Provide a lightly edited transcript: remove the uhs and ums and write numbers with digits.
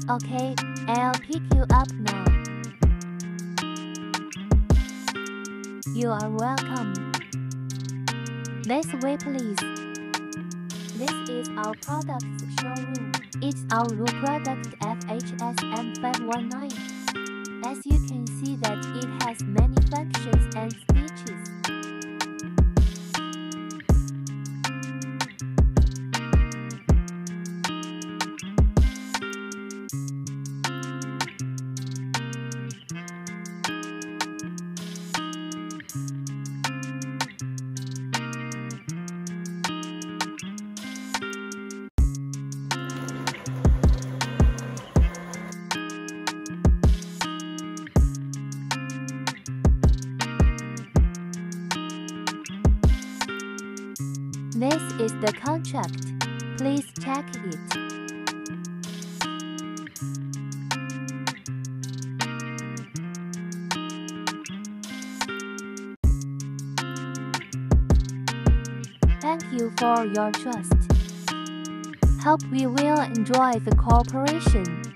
Okay, I'll pick you up now. You are welcome. This way, please. This is our products showroom. It's our raw product FHSM 519. As you can see that it has many functions and stitches. This is the contract. Please check it. Thank you for your trust. Hope we will enjoy the cooperation.